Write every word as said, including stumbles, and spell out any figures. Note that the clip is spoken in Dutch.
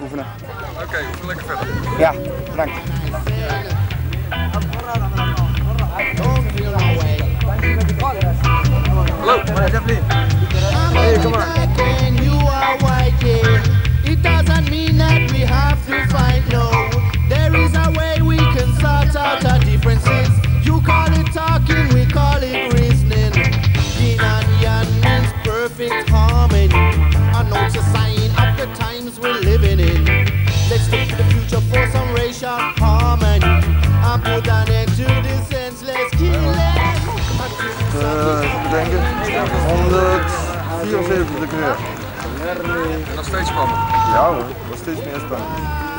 oefenen. Oké, okay, oefenen lekker verder. Ja, bedankt. Hallo, my name's Evelyn. Hey, come on. You are white, yeah. It doesn't mean that we have to fight, no. There is a way we can sort out our differences. You call it talking, we call it reasoning. Yin and yang means perfect harmony. I know it's a sign of the times we're living in. Let's look to the future for some racial harmony. And put an end to this senseless killing. Uh, ik denk het honderdvierenzeventig keer. En nog steeds spannend. Ja hoor, dat is steeds meer spannend.